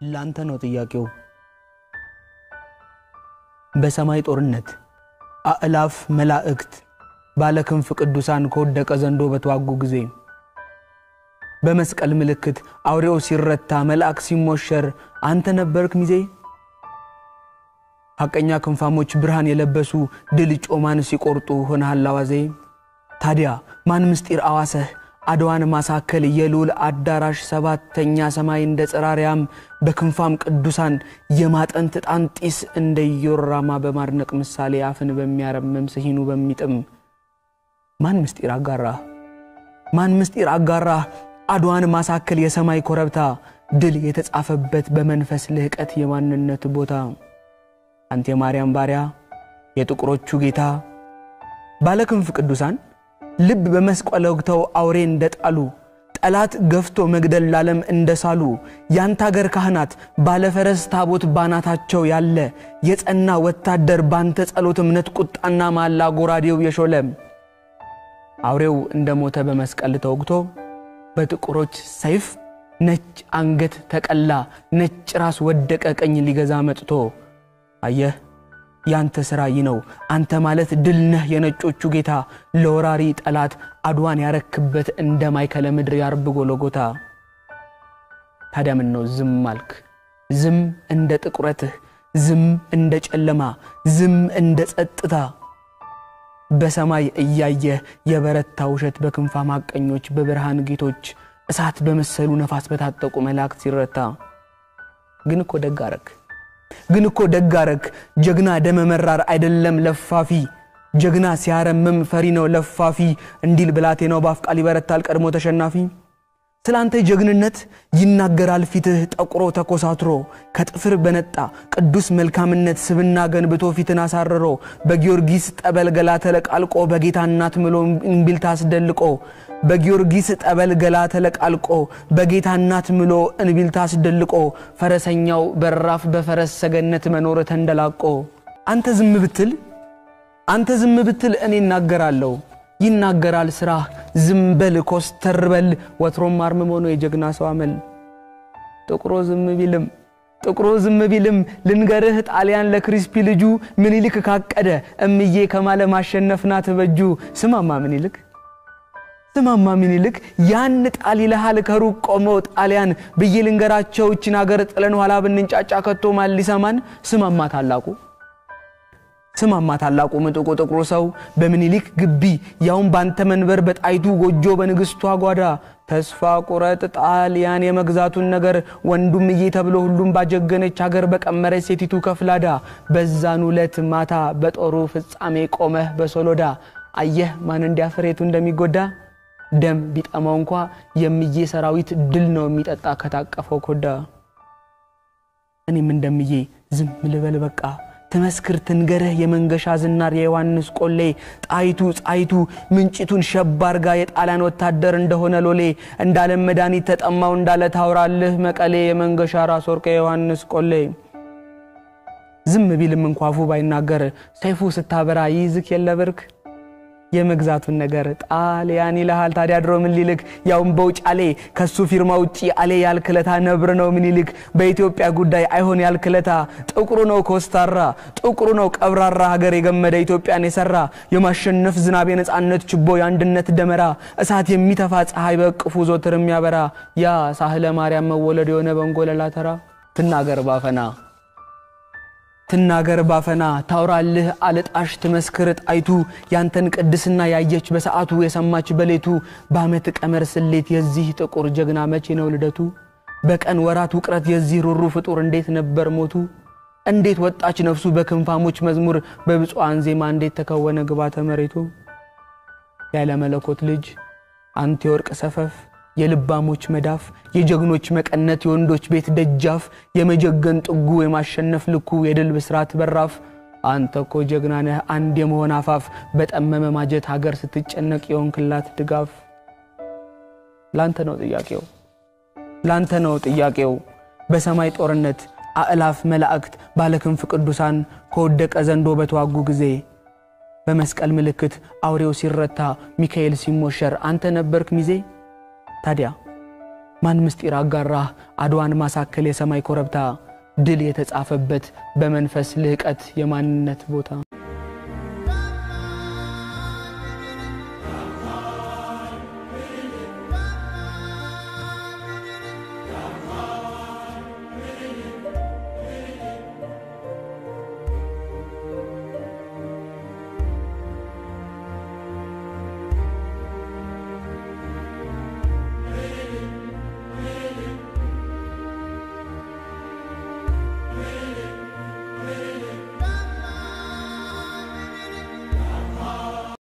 ላንተ ነው ጥያቄው በሰማይ ጦርነት አእላፍ መላእክት ባለክንፍ ቅዱሳን ከወደቀ ዘንዶ በተዋጉ ጊዜ በመስቀል ምልክት አውሬው ሲረታ መልአክ ሲሞሸር አንተ ነበርክ ሚዜ ሐቀኛ ክንፋሞች ብርሃን የለበሱ ድል ጮማን ሲቆርጡ ሆነሃል አዋዜ ታዲያ ማን ምስጢር አዋሰህ አድዋን ማሳከል የሉል አዳራሽ ሰባተኛ ሰማይ እንደ ጽራሪያም በክንፋም ቅዱሳን የማጠንት ጣንጢስ እንደ ዮራማ በማርነቅ ምሳሌ አፍን በሚያረምም ሲሂኑ በሚጥም ማን ምስጢር አጋራ አድዋን ማሳከል የሰማይ ኮረብታ ድል የተጻፈበት በመንፈስ ልህቀት የማንነት ቦታ አንተ የማርያም ባሪያ የጥቁሮቹ ጌታ ባለክንፍ ቅዱሳን ልብ በመስቀል ወግተው አውሬ እንደጣሉ ጠላት ገፍቶ መግደል ላለም እንደሳሉ ያንተ ሀገር ካህናት ባለፈረስ ታቦት ባናታቸው ያለ የጸና ወታደር ባንተ ጸሎት እምነት ቁጣና ማላ ጎራዴው የሾለም አውሬው እንደሞተ በመስቀል ተወግቶ በጥቁሮች ሰይፍ ነጭ አንገት ተቀላ ነጭ ራስ ወደቀ ቀኝ ሊገዛ መጥቶ አየህ ያንተ ስራይ ነው አንተ ማለት ድል ነህ የነጮቹ ጌታ ለወራሪ ጠላት አድዋን ያረክበት እንደማይከለ ምድር ያርብ ጎሎጎታ ታዲያ ምን ነው ዝም ማልክ ዝም እንደ ጥቁረትህ ዝም እንደ ጨለማ ዝም እንደ ጸጥታ በሰማይ እያየ የበረታው ውሸት በክንፋ ማቀኞች በብርሃን ጌቶች እሳት በመሰሉ ነፋስ በታጠቁ መላእክት ሲረታ ግን እኮ ደጋረክ ጀግና ደመ መራር አይደለም ለፋፊ ጀግና ሲያረምም ፈሪ ነው ለፋፊ እንዲል ብላቴ ነው ባፍቃል ይበረታል ቀድሞ ተሸናፊ ስላንተ ጀግንነት ይናገራል ፊትህ ጠቁሮ ተኮሳትሮ ከጥፍር በነጣ ቅዱስ መልካምነት ስብና ገንብቶ ፊትን አሳረሮ በጊዮርጊስ ጠበል ገላ ተለቃልቆ በጌታ እናት ምሎ እንቢልታ አስደልቆ በጊዮርጊስ ጠበል ገላ ተለቃልቆ በጌታ እናት ምሎ እንቢልታ አስደልቆ ፈረሰኛው በራፍ በፈረስ ሰገነት መኖር ተንደላቆ አንተ ዝም ብትል እኔ እናገራለሁ ይናገራል ስራህ ዝምበል ኮስተርበል ወትሮም አርምሞ ነው የጀግና ሰው አመል ጥቁሮ ዝም ቢልም ልንገርህ ጣሊያን ለክሪስፒ ልጁ ምን ይልክ ካቀደ እምዬ ከማለ ማሸነፍናት በጁ ስማማ ምን ይልክ ያን ጣሊ ለሃል ከሩቅ ቆመው ጣሊያን ብዬ ልንገራቸው እቺን ሀገር ጥለን ኋላ ብንንጫጫ ከቶ ማል ሊሰማን ስማማ ታላቁ ምጥቁ ጥቁሩ ሰው በምኒልክ ግቢ ያውን ባንተ መንበር በጣይቱ ጎጆ በንግስቷ ጓዳ ተስፋ ቁረጥ ጣሊያን የመግዛቱን ነገር ወንዱምዬ ተብሎ ሁሉም ባጀገነች ሀገር በቀመረች ሴቲቱ ከፍላዳ በዛኑ ለት ማታ በጦሩ ፍጻሜ ቆመህ በሶሎዳ አየህ ማን እንዲያፈሬቱ እንደሚጎዳ ደም ቢጣማው እንኳን የምዬ ሰራዊት ድል ነው የሚጠጣ ከታቀፈው ኮዳ እኔም እንደምዬ ዝም ልበል በቃ ተመስክር ትንገረህ የመንገሻ ዝናር የዮሐንስ ቆሌ ጣይቱ ምንጭቱን ሸባርጋ የጣሊያን ወታደር እንደሆነ ሎሌ እንዳለ መድኃኒት ተጠማው እንዳለ ታውራልህ መቀሌ የመንገሻ ራስ ወርቅ የዮሐንስ ቆሌ ዝም ቢልም እንኳን አፉ ባይናገር ሰይፉ ስታበራ ይዝክ የለብርክ የመግዛቱን ነገር ጣሊያን ይልሃል ታዲያ ድሮ ምን ሊልክ ያውም በውጫሌ ከሱ ፊርማ ውጪ አሌ ያልክለታ ነብር ነው ምን ይልክ በኢትዮጵያ ጉዳይ አይሆን ያልክለታ ጥቁሩ ነው ኮስታራ ጥቁሩ ነው ቀብራራ ሀገር የገመደ ኢትዮጵያን የሰራ የማሸነፍ ዝናብ የነጻነት ችቦ የአንድነት ደመራ እሳት የሚተፋ ፀሐይ በቅፉ ዞትርም ያበራ ያ ሳህለ ማርያም መወለድ የሆነ በንጎለላ ተራ ትናገር ባፈና ታውራልህ አለጣሽ ትመስክር ጣይቱ ያንተን ቅድስና ያየች በሰዓቱ የሰማች በሌቱ በአመት ቀመር ስሌት የዚህ ጥቁር ጀግና መቼ ነው ልደቱ በቀን ወራት ውቅረት የዚህ ሩሩ ፍጡር እንዴት ነበር ሞቱ እንዴት ወጣች ነፍሱ በክንፋሞች መዝሙር በብፁዓን ዜማ እንዴት ተከወነ ግባተ መሬቱ ያለ መለኮት ልጅ አንተ ወርቅ ሰፈፍ የልባሞች መዳፍ የጀግኖች መቀነት የወንዶች ቤት ደጃፍ የመጀገን ጥጉ የማሸነፍ ልኩ የድል ብስራት በራፍ አንተኮ ጀግና ነህ አንድ የመሆን አፋፍ በጠመመ ማጀት ሀገር ስትጨነቅ የሆንክላት ድጋፍ ላንተ ነው ጥያቄው በሰማይ ጦርነት አእላፍ መላእክት ባለክንፍ ቅዱሳን ከወደቀ ዘንዶ በተዋጉ ጊዜ በመስቀል ምልክት አውሬው ሲረታ ሚካኤል ሲሞሸር አንተ ነበርክ ሚዜ ታዲያ ማን ምስጢር አጋራህ አድዋን ማሳከል የሰማይ ኮረብታ ድል የተጻፈበት በመንፈስ ልህቀት የማንነት ቦታ